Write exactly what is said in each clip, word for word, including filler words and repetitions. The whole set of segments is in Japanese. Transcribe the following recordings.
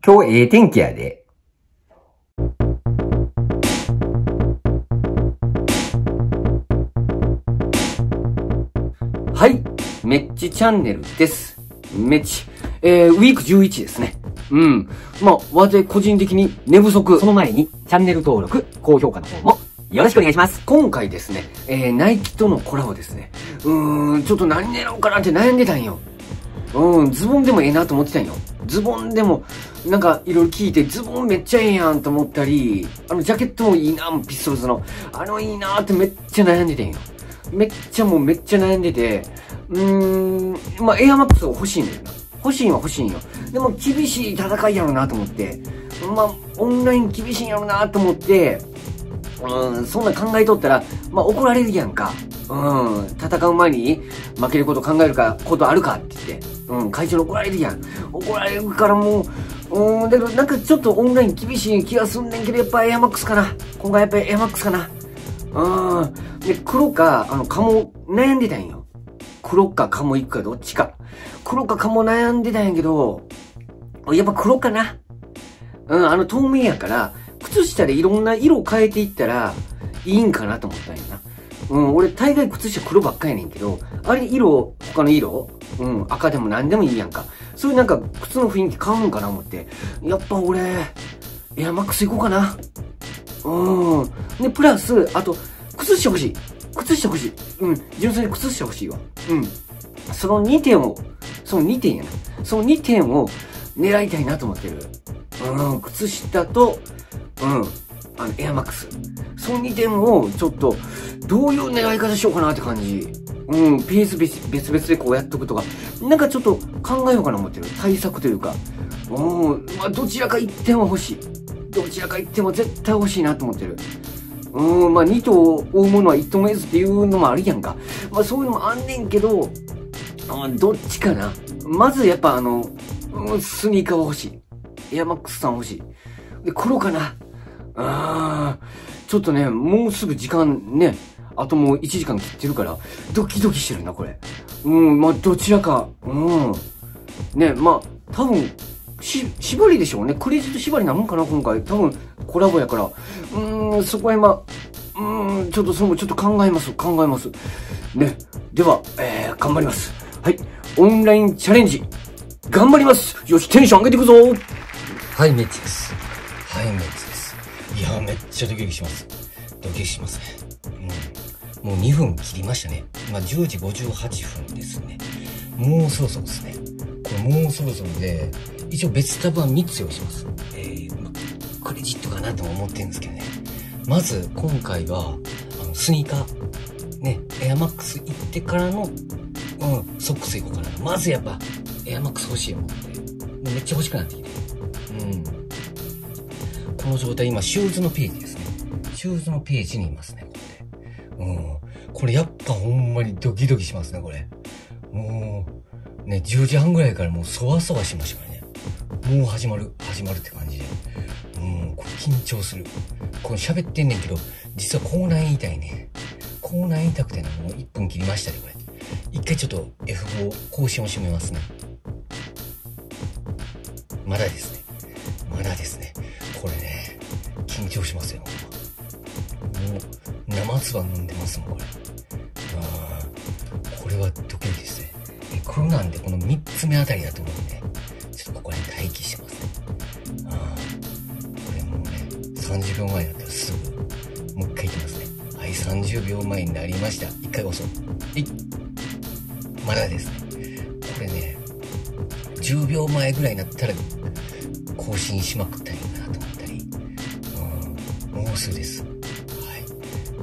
今日ええ天気やで。はい。めっちチャンネルです。めっち。えー、ウィークじゅういちですね。うん。まあ、私個人的に寝不足。 その前に、チャンネル登録、高評価の方も、よろしくお願いします。 今回ですね、えー、ナイキとのコラボですね。うーん、ちょっと何狙おうかなって悩んでたんよ。うん、ズボンでもええなと思ってたんよ。ズボンでも、なんかいろいろ聞いて、ズボンめっちゃええやんと思ったり、あのジャケットもいいな、ピストルズの。あのいいなってめっちゃ悩んでたんよ。めっちゃもうめっちゃ悩んでて、うーん、まあエアマックスを欲しいんだよな。欲しいんは欲しいんよ。でも厳しい戦いやろなと思って、まあオンライン厳しいんやろなと思って、うん、そんな考えとったら、まあ怒られるやんか。うん、戦う前に負けること考えるか、ことあるかって言って、うん、会長に怒られるやん。怒られるからもう、うん、だけどなんかちょっとオンライン厳しい気がすんねんけど、やっぱエアマックスかな。今回やっぱりエアマックスかな。うん。で、黒か、あの、カモ、悩んでたんよ。黒かカモ行くかどっちか。黒かカモ悩んでたんやけど、やっぱ黒かな。うん、あの透明やから、靴下でいろんな色を変えていったら、いいんかなと思ったんやな。うん、俺大概靴下黒ばっかやねんけど、あれ色、他の色うん、赤でも何でもいいやんか。そういうなんか靴の雰囲気変わるんかな思って。やっぱ俺、エアマックス行こうかな。うん。で、プラス、あと、靴下欲しい。靴下欲しい。うん。純粋に靴下欲しいわ。うん。そのにてんを、そのにてんやな。そのにてんを狙いたいなと思ってる。うん。靴下と、うん。あの、エアマックス。そのにてんを、ちょっと、どういう狙い方しようかなって感じ。うん。ペース別別々でこうやっとくとか。なんかちょっと考えようかな思ってる。対策というか。うん。まあ、どちらかいってんは欲しい。どちらかいっても絶対欲しいなと思ってる。うーん、まあに頭を追うものはいち頭も得ずっていうのもあるやんか。まあそういうのもあんねんけど、あどっちかな。まずやっぱあの、うん、スニーカーは欲しい。エアマックスさん欲しい。で、黒かな。あー、ちょっとね、もうすぐ時間ね、あともういちじかん切ってるから、ドキドキしてるな、これ。うん、まあどちらか、うん。ね、まあ、多分、し、縛りでしょうね。クレジット縛りなもんかな、今回。多分、コラボやから。うーん、そこは今、うーん、ちょっとそれもちょっと考えます、考えます。ね。では、えー、頑張ります。はい。オンラインチャレンジ、頑張ります。よし、テンション上げていくぞ。 はい、メッチです。はい、メッチです。いやー、めっちゃドキドキします。ドキドキしますね。うん。もうにふん切りましたね。今、じゅうじごじゅうはっぷんですね。もうそろそろですね。これもうそろそろで、一応別タブはみっつ用意します。えー、ま、クレジットかなとも思ってるんですけどね。まず、今回は、あの、スニーカー、ね、エアマックス行ってからの、うん、ソックス行こうかな。まずやっぱ、エアマックス欲しいよ、思って。もうめっちゃ欲しくなってきて。うん。この状態、今、シューズのページですね。シューズのページにいますね、これ。うん。これやっぱほんまにドキドキしますね、これ。もう、ね、じゅうじはんぐらいからもうそわそわしましたからね。もう始まる、始まるって感じで。うん、これ緊張する。これ喋ってんねんけど、実は口内痛いね。口内痛くてね、もういっぷん切りましたね、これ。一回ちょっと エフご 更新を締めますね。まだですね。まだですね。これね、緊張しますよ。もう、生唾飲んでますもん、これ。あー、これはドキドキですね。黒なんでこのみっつめあたりだと思うんで、ちょっとここら辺待機してますね。ああ、これもうね、さんじゅうびょうまえだったらすぐ、もう一回いきますね。はい、さんじゅうびょうまえになりました。一回押そう。えい。まだですね。これね、じゅうびょうまえぐらいになったら、更新しまくったらいいかなと思ったり、うん、もうすぐです。はい。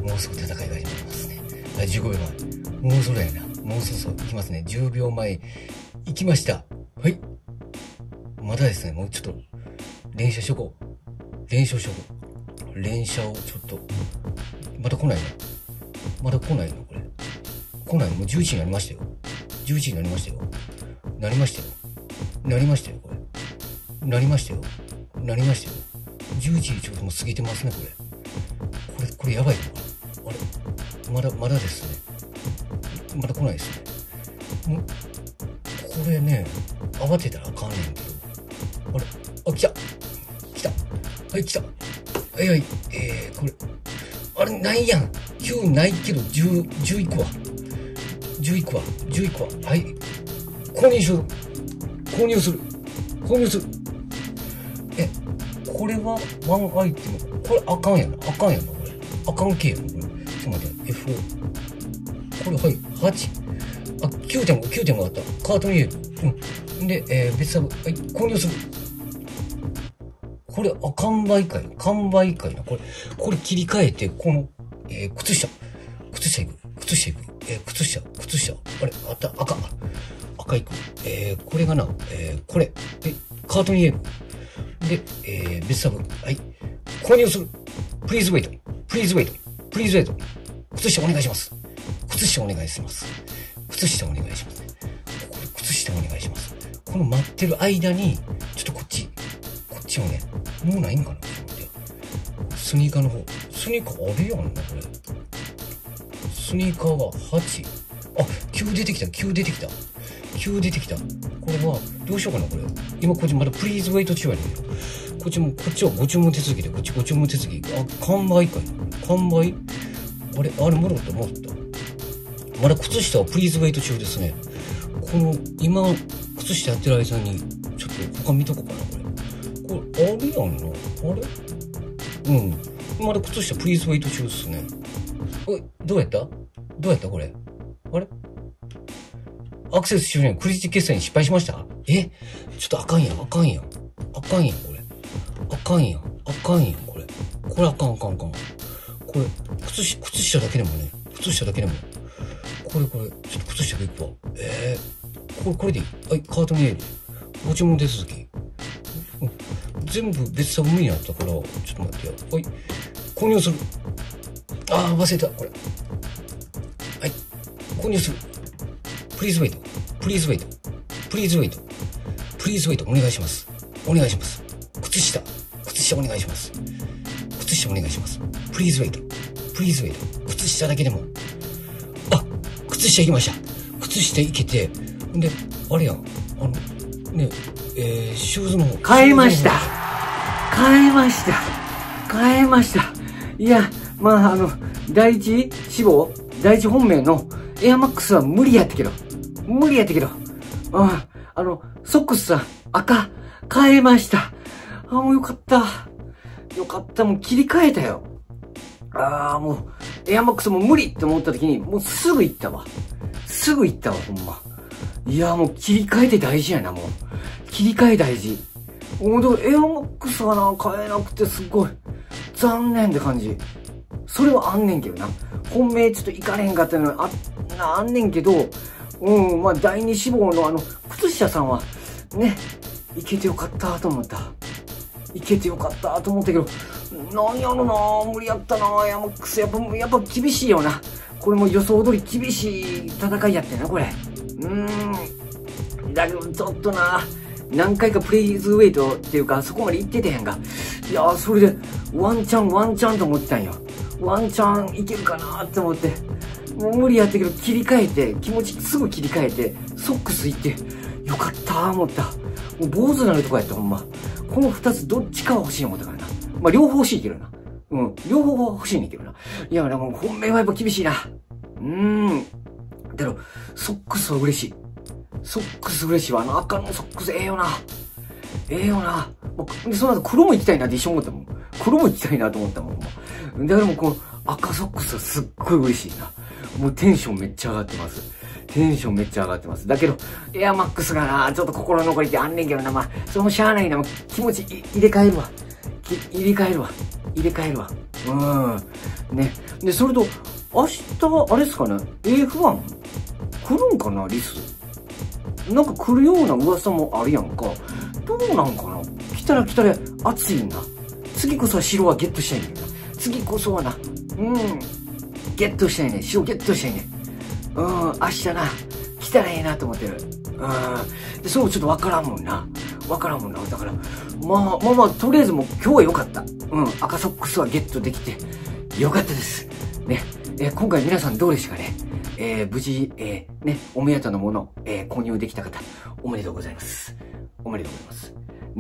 もうすぐ戦いが始まりますね。はい、じゅうごびょうまえ。もうそろやな。もうそろそろ行きますね。じゅうびょうまえ、行きました。はい。まだですね、もうちょっと、連射しとこう。連射しとこう。連射をちょっと、まだ来ないのまだ来ないのこれ。来ないのもうじゅういちじになりましたよ。じゅういちじになりましたよ。なりましたよ。なりましたよ、これ。なりましたよ。なりましたよ。じゅういちじちょっともう過ぎてますね、これ。これ、これやばいのかなあれまだ、まだですね。まだ来ないですね。んこれね、慌てたらあかんねんけど。あれあ、来たはい、来た。はいはい、えー、これ。あれ、ないやん。きゅうないけど、じゅう、じゅういくわ。じゅういくわ。じゅういくわ。はい。購入する。購入する。購入する。え、これはワンアイテム。これあかんやな。あかんやな、これ。あかん系やな、これ。ちょっと待って、エフオー。これ、はい、はち。あ、きゅうてんご、きゅうてんごあった。カートに入れる。うん。で、えー、別サブ。はい、購入する。これ、あ、完売かいな。完売かいな。これ、これ切り替えて、この、えー、靴下。靴下いく。靴下いく。えー、靴下、靴下。あれ、あった、赤。赤いく。えー、これがな、えー、これ。で、カートに入れる。で、えー、別サブ。はい。購入する。プリーズウェイト。プリーズウェイト。プリーズウェイト。靴下お願いします。靴下お願いします。靴下お願いします。これ、靴下お願いします。この待ってる間に、ちょっとこっち、こっちをね、もうないんかなちょっと待って。スニーカーの方。スニーカーあれやんな、これ。スニーカーがはち。あ、きゅう出てきた、きゅう出てきた。きゅう出てきた。これは、どうしようかな、これ。今、こっちまだプリーズウェイト中やねんけど。こっちも、こっちはご注文手続きで、こっちご注文手続き。あ、完売かいな。完売あれ、あれ、もらった、もらった。まだ靴下はプリーズウェイト中ですね。この、今、靴下やってる間に、ちょっと他見とこうかな、これ。これ、あれやんな。あれうん。まだ靴下プリーズウェイト中ですね。おい、どうやったどうやったこれ。あれアクセス終了。クレジット決済に失敗しましたえちょっとあかんやん、あかんやん。あかんやん、これ。あかんやん、あかんやん、これ。これあかんあかんあかん。これ、靴下、靴下だけでもね。靴下だけでも。これこれ、ちょっと靴下でいくわ。えー、これ、これでいい。はい、カートに入れる。ご注文手続き。うん、全部別サブ無理になったから、ちょっと待ってよ。はい、購入する。あー、忘れた、これ。はい、購入する。プリーズウェイト。プリーズウェイト。プリーズウェイト。プリーズウェイト、お願いします。お願いします。靴下。靴下お願いします。靴下お願いします。プリーズウェイト。プリーズウェイト。靴下だけでも。あ、靴下行きました。靴下行けて、んで、あれやん。あの、ね、えー、シューズの方。 買えました。買えました。買えました。いや、まあ、あの、第一志望、第一本命のエアマックスは無理やったけど。無理やったけど。あ、あの、ソックスさ、赤、買えました。あ、もうよかった。よかった、もう切り替えたよ。ああ、もう、エアマックスも無理って思った時に、もうすぐ行ったわ。すぐ行ったわ、ほんま。いや、もう切り替えて大事やな、もう。切り替え大事。もう、エアマックスはな、買えなくてすごい、残念って感じ。それはあんねんけどな。本命ちょっと行かれへんかったのはあ、あんねんけど、うん、まあ、第二志望のあの、靴下さんは、ね、行けてよかったと思った。行けてよかったと思ったけど、なんやろな、無理やったな、エアマックス。やっぱ、やっぱ厳しいよな。これも予想通り厳しい戦いやってんな、これ。うーん。だけど、ちょっとな、何回かプリーズウェイトっていうか、そこまで行ってたやんか。いやー、それで、ワンチャン、ワンチャンと思ってたんよ。ワンチャンいけるかなって思って。もう無理やったけど、切り替えて、気持ちすぐ切り替えて、ソックス行って、よかったー思った。もう坊主になるとこやった、ほんま。この二つどっちかは欲しい思ったからな。まあ、両方欲しいけどな。うん。両方は欲しいねんけどな。いや、もう本命はやっぱ厳しいな。うーん。だろ、ソックスは嬉しい。ソックス嬉しいわ。あの赤のソックスええよな。ええよな。で、その後黒も行きたいなって一緒思ったもん。黒も行きたいなと思ったもん。だからもうこの赤ソックスはすっごい嬉しいな。もうテンションめっちゃ上がってます。テンションめっちゃ上がってます。だけど、エアマックスがな、ちょっと心残りってあんねんけどな。まあ、それもしゃあないな。もう気持ち入れ替えるわ。入れ替えるわ。入れ替えるわ。うん。ね。で、それと、明日、あれっすかね エーエフワン 来るんかなリス。なんか来るような噂もあるやんか。どうなんかな来たら来たら熱いんだ。次こそは白はゲットしたいんだよな。次こそはな。うん。ゲットしたいね。白ゲットしたいね。うん。明日な。来たらええなと思ってる。うん。で、そうちょっとわからんもんな。わからんもんな。だから、まあまあまあ、とりあえずもう今日は良かった。うん。赤ソックスはゲットできて、良かったです。ね。えー、今回皆さんどうでしたかね。えー、無事、えー、ね、お目当てのもの、えー、購入できた方、おめでとうございます。おめでとうございます。ね。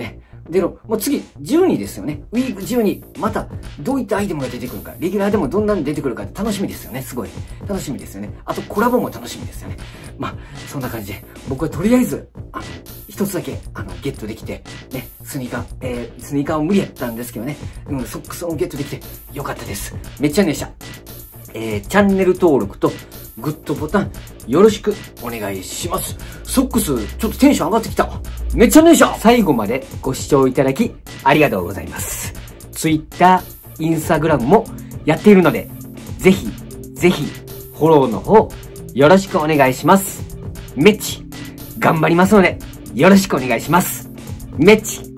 での、もう次、じゅうにですよね。ウィークじゅうに。また、どういったアイテムが出てくるか。レギュラーでもどんなの出てくるか楽しみですよね。すごい。楽しみですよね。あと、コラボも楽しみですよね。まあ、そんな感じで、僕はとりあえず、あの、一つだけ、あの、ゲットできて、ね、スニーカー、えー、スニーカーは無理やったんですけどね。うん、ソックスをゲットできて、よかったです。めっちゃでした。えー、チャンネル登録と、グッドボタン、よろしくお願いします。ソックス、ちょっとテンション上がってきた。めっちゃねえしゃ。最後までご視聴いただき、ありがとうございます。Twitter、Instagram もやっているので、ぜひ、ぜひ、フォローの方、よろしくお願いします。めっち、頑張りますので、よろしくお願いします。めっち。